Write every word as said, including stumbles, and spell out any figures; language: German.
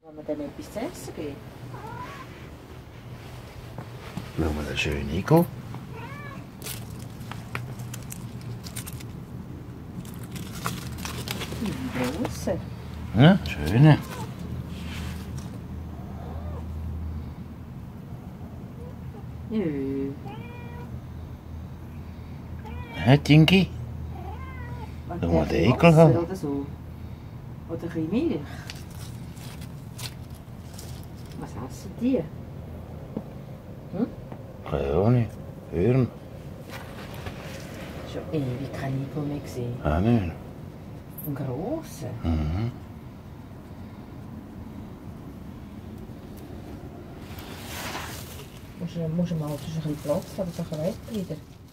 Wenn man dann etwas zu essen gibt. Schauen wir da schön reingehen. Die grossen. Ja, schön. Jö. Ja, Tinky. Und Schau mal der den Ekel Wasser haben. oder so. Oder ein bisschen Milch. Was essen die? Hm? Keine Ahnung. Hören. Schon ewig kein Igel mehr gesehen. Auch nicht. Ein grosser. Mhm. Musst du, musst du mal, das ist ein bisschen Platz, aber so ein Wetter wieder.